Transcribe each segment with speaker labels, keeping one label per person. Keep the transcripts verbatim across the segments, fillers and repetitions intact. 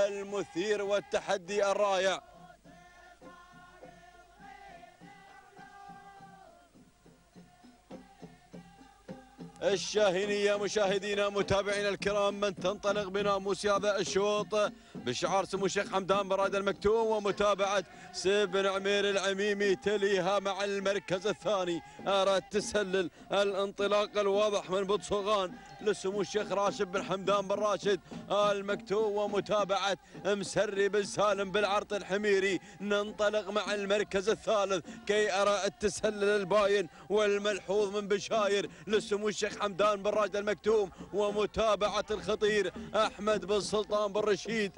Speaker 1: المثير والتحدي الرائع. الشاهينية مشاهدينا متابعينا الكرام، من تنطلق بناموس هذا الشوط بشعار سمو الشيخ حمدان بن راشد المكتوم ومتابعة سيف بن عمير العميمي، تليها مع المركز الثاني أراد تسلل الانطلاق الواضح من بوتسوغان لسمو الشيخ راشد بن حمدان بن راشد المكتوم ومتابعة مسري بن سالم بالعرض الحميري. ننطلق مع المركز الثالث كي أرى التسلل الباين والملحوظ من بشاير لسمو الشيخ حمدان بن راشد المكتوم ومتابعة الخطير أحمد بن سلطان بن رشيد.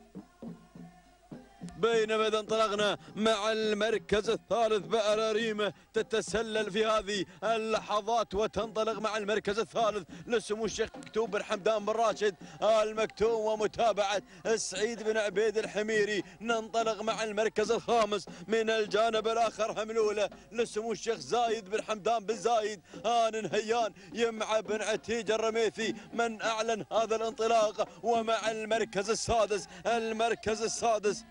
Speaker 1: بينما إذا انطلقنا مع المركز الثالث بأراريمه تتسلل في هذه اللحظات وتنطلق مع المركز الثالث لسمو الشيخ مكتوم بن حمدان بن راشد المكتوم ومتابعة سعيد بن عبيد الحميري. ننطلق مع المركز الخامس من الجانب الآخر هملولة لسمو الشيخ زايد بن حمدان بن زايد آن هيان يمع بن عتيج الرميثي من أعلن هذا الانطلاق. ومع المركز السادس المركز السادس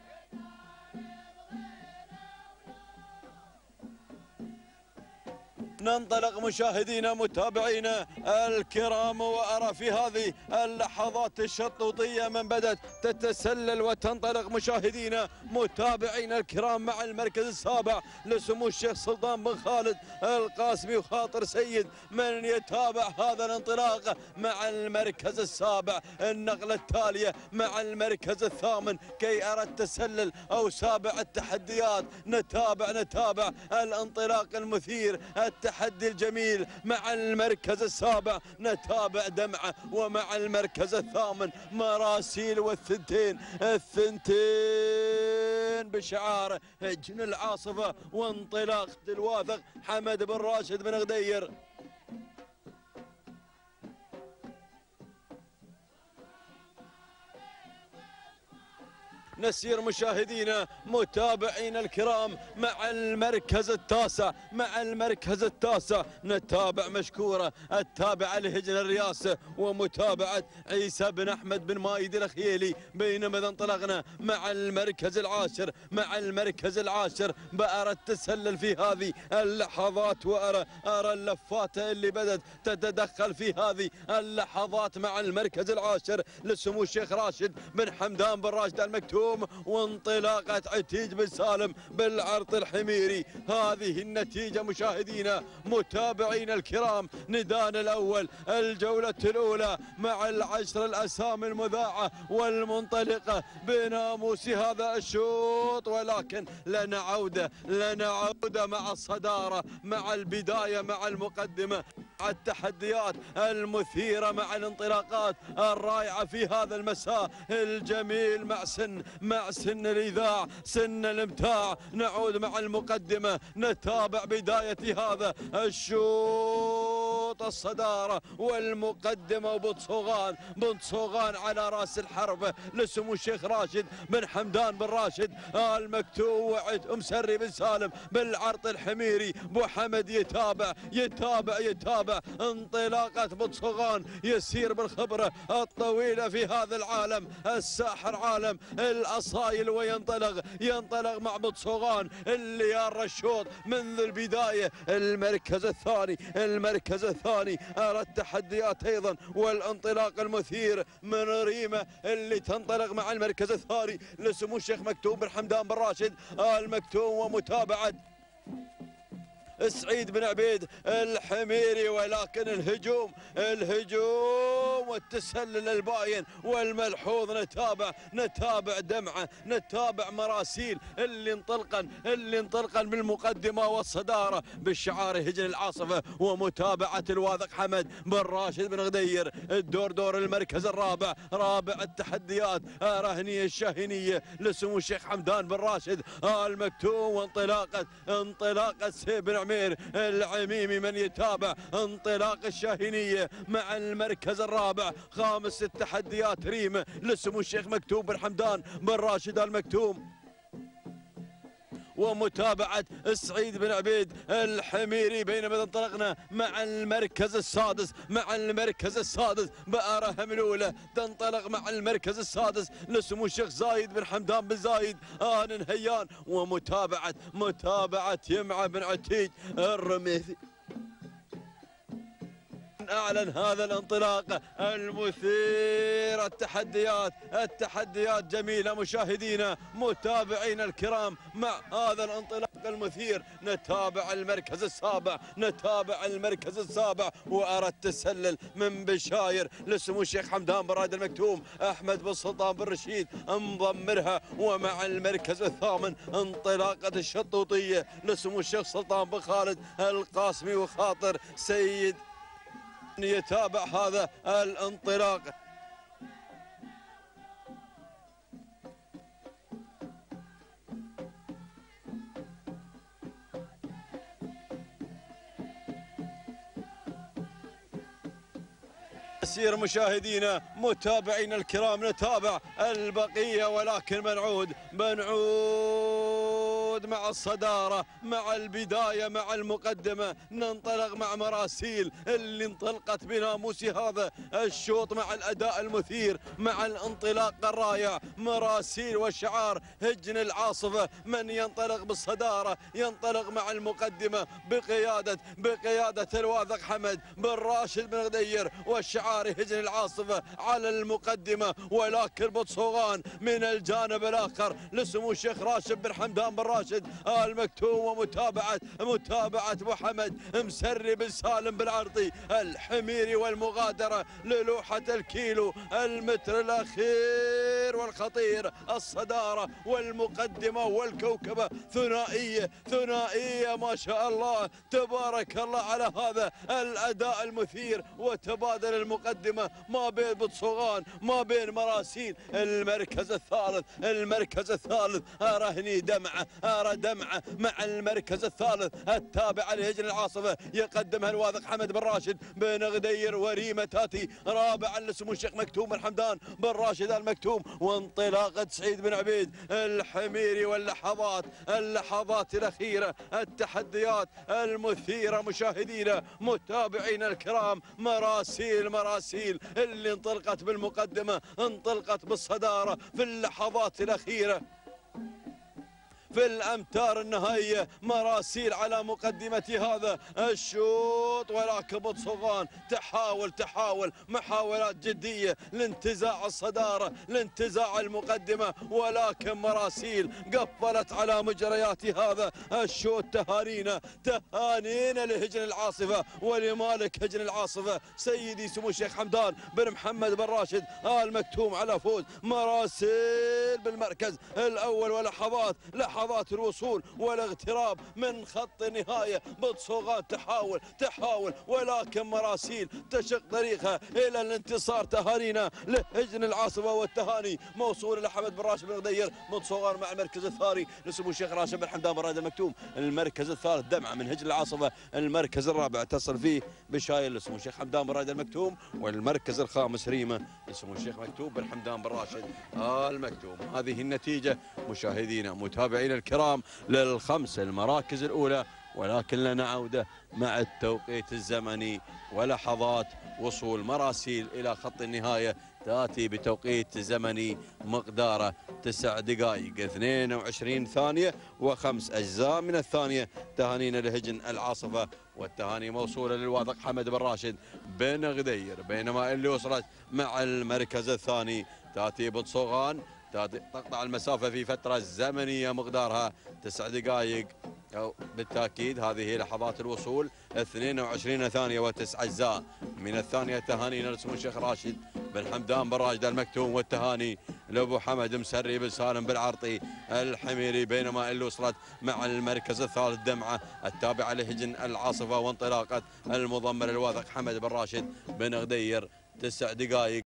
Speaker 1: ننطلق مشاهدينا متابعينا الكرام، وأرى في هذه اللحظات الشطوطية من بدأت تتسلل وتنطلق مشاهدينا متابعينا الكرام مع المركز السابع لسمو الشيخ سلطان بن خالد القاسمي وخاطر سيد من يتابع هذا الانطلاق. مع المركز السابع النقلة التالية مع المركز الثامن كي أرى التسلل أو سابع التحديات. نتابع نتابع الانطلاق المثير التحدي الجميل مع المركز السابع نتابع دمعة. ومع المركز الثامن مراسيل والثنتين الثنتين بشعار هجن العاصفة وانطلاق الواثق حمد بن راشد بن غدير. نسير مشاهدينا متابعينا الكرام مع المركز التاسع مع المركز التاسع نتابع مشكورة التابعة لهجن الرياسة ومتابعة عيسى بن أحمد بن مايد الأخيلي. بينما إذا انطلقنا مع المركز العاشر مع المركز العاشر بأرى التسلل في هذه اللحظات وأرى أرى اللفات اللي بدأت تتدخل في هذه اللحظات مع المركز العاشر لسمو الشيخ راشد بن حمدان بن راشد المكتوم وانطلاقة عتيج بن سالم بالعرض الحميري. هذه النتيجة مشاهدينا متابعينا الكرام، ندان الأول الجولة الأولى مع العشر الأسامي المذاعة والمنطلقة بناموس هذا الشوط. ولكن لنا عودة لنا عودة مع الصدارة مع البداية مع المقدمة مع التحديات المثيرة مع الانطلاقات الرائعة في هذا المساء الجميل مع سن مع سن الإذاع سن الامتاع. نعود مع المقدمة نتابع بداية هذا الشوط الصدارة والمقدمة وبوتسوغان بوتسوغان على رأس الحرب لسمو الشيخ راشد بن حمدان بن راشد المكتوم وعد مسري بن سالم بالعرض الحميري. بو حمد يتابع يتابع يتابع انطلاقة بوتسوغان يسير بالخبرة الطويلة في هذا العالم الساحر عالم الأصايل وينطلق ينطلق مع بوتسوغان اللي يرى الشوط منذ البداية. المركز الثاني المركز الثاني أرى التحديات أيضا والانطلاق المثير من ريمة اللي تنطلق مع المركز الثاني لسمو الشيخ مكتوم بن حمدان بن راشد المكتوم ومتابعة سعيد بن عبيد الحميري. ولكن الهجوم الهجوم والتسلل الباين والملحوظ نتابع نتابع دمعة نتابع مراسيل اللي انطلقا اللي انطلقا بالمقدمة والصدارة بالشعار هجن العاصفة ومتابعة الواثق حمد بن راشد بن غدير. الدور دور المركز الرابع رابع التحديات رهنية الشاهينية لسمو الشيخ حمدان بن راشد المكتوم وانطلاقة انطلاقة سيف بن عمير العميمي من يتابع انطلاق الشاهينية مع المركز الرابع. خامس التحديات ريمة لسمو الشيخ مكتوم بن حمدان بن راشد المكتوم ومتابعة سعيد بن عبيد الحميري. بينما انطلقنا مع المركز السادس مع المركز السادس بآرهم الأولى تنطلق مع المركز السادس لسمو الشيخ زايد بن حمدان بن زايد آل نهيان. ومتابعة متابعة يمعة بن عتيج الرميثي. أعلن هذا الانطلاق المثير. التحديات التحديات جميلة مشاهدينا متابعينا الكرام مع هذا الانطلاق المثير. نتابع المركز السابع نتابع المركز السابع وأرى التسلل من بشاير لسمو الشيخ حمدان بن راشد المكتوم أحمد بن سلطان بن رشيد مضمرها. ومع المركز الثامن انطلاقة الشطوطية لسمو الشيخ سلطان بن خالد القاسمي وخاطر سيد. يتابع هذا الانطلاق. سير مشاهدينا متابعينا الكرام نتابع البقية ولكن بنعود بنعود مع الصدارة مع البداية مع المقدمة. ننطلق مع مراسيل اللي انطلقت بناموس هذا الشوط مع الأداء المثير مع الانطلاق الرائع. مراسيل وشعار هجن العاصفة من ينطلق بالصدارة ينطلق مع المقدمة بقيادة بقيادة الواثق حمد بن راشد بن غدير والشعار هجن العاصفة على المقدمة. ولكن بتصوغان من الجانب الآخر لسمو الشيخ راشد بن حمدان بن راشد آل مكتوم. ومتابعة متابعة محمد مسري بن سالم بالعرضي الحميري والمغادرة للوحة الكيلو المتر الأخير والخطير. الصدارة والمقدمة والكوكبة ثنائية ثنائية ما شاء الله تبارك الله على هذا الأداء المثير. وتبادل المقدمة ما بين بتصوغان ما بين مراسيل. المركز الثالث المركز الثالث أرهني دمعة أرى دمعة مع المركز الثالث التابع لهجن العاصفة يقدمها الواثق حمد بن راشد بن غدير وريمة تاتي رابعا لسمو الشيخ مكتوم بن حمدان بن راشد المكتوم. وانطلاقة سعيد بن عبيد الحميري واللحظات اللحظات الأخيرة التحديات المثيرة مشاهدينا متابعينا الكرام. مراسيل مراسيل اللي انطلقت بالمقدمة انطلقت بالصدارة في اللحظات الأخيرة في الأمتار النهائية. مراسيل على مقدمة هذا الشوط ولكن بتصوغان تحاول تحاول محاولات جدية لانتزاع الصدارة لانتزاع المقدمة. ولكن مراسيل قفلت على مجريات هذا الشوط. تهانينا تهانينا لهجن العاصفة ولمالك هجن العاصفة سيدي سمو الشيخ حمدان بن محمد بن راشد آل مكتوم على فوز مراسيل بالمركز الأول. ولحظات لحظات الوصول والاغتراب من خط النهاية. بتصوغان تحاول تحاول ولكن مراسيل تشق طريقها إلى الانتصار. تهانينا لهجن العاصفة والتهاني موصولة لحمد بن راشد بن غدير. بتصوغان مع المركز الثاني لسمو الشيخ راشد بن حمدان بن راشد المكتوم. المركز الثالث دمعة من هجن العاصفة. المركز الرابع تصل فيه بشاير لسمو الشيخ حمدان بن راشد المكتوم. والمركز الخامس ريمة لسمو الشيخ مكتوم بن حمدان بن راشد المكتوم. هذه النتيجة مشاهدينا متابعينا الكرام للخمس المراكز الأولى. ولكن لنا عودة مع التوقيت الزمني ولحظات وصول مراسيل إلى خط النهاية تأتي بتوقيت زمني مقداره تسع دقائق اثنين وعشرين ثانية وخمس أجزاء من الثانية. تهانينا لهجن العاصفة والتهاني موصولة للواثق حمد بن راشد بن غدير. بينما اللي وصلت مع المركز الثاني تأتي بتصوغان تقطع المسافة في فترة زمنية مقدارها تسع دقائق أو بالتأكيد هذه لحظات الوصول اثنين وعشرين ثانية وتسع أجزاء من الثانية. تهانينا لسمو الشيخ راشد بن حمدان بن راشد المكتوم والتهاني لأبو حمد مسري بن سالم بالعرطي الحميري. بينما اللي وصلت مع المركز الثالث دمعة التابعة لهجن العاصفة وانطلاقة المضمر الواثق حمد بن راشد بن غدير تسع دقائق